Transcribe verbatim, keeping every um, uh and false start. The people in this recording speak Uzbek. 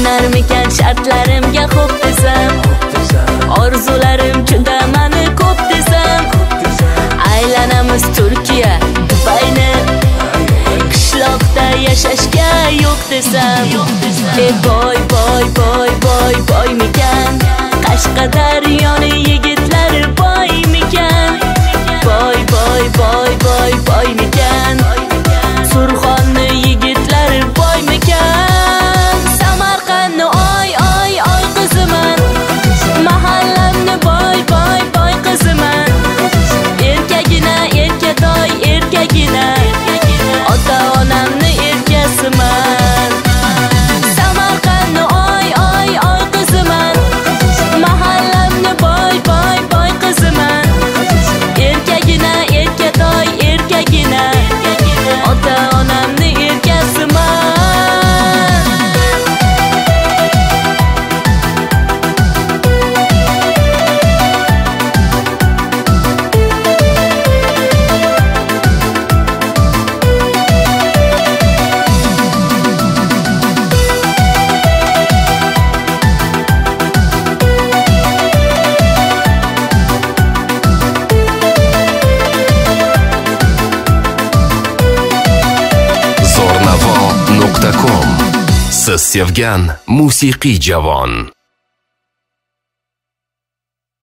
Ko'narmikan shartlarimga xo'p desam, orzularim juda mani ko'p desam, aylanamiz Turkiya, Dubayni, qishloqda yashashga yo'q desam, e boy boy boy boy boymikan, Qashqadaryoni yigitlari boymikan, boy boy boy boy boymikan, Surxonni yigitlari boymikan, Samarqandni oy oy oy qiziman, mahallamni boy boy boy qiziman, erkagina erkatoy erkagina, ota onamni erkasiman. Samarqandni oy oy oy qiziman, mahallamni boy boy boy qiziman, erkagina erkatoy erkagina, ota onamni erkasiman. Siz sevgan musiqiy javon.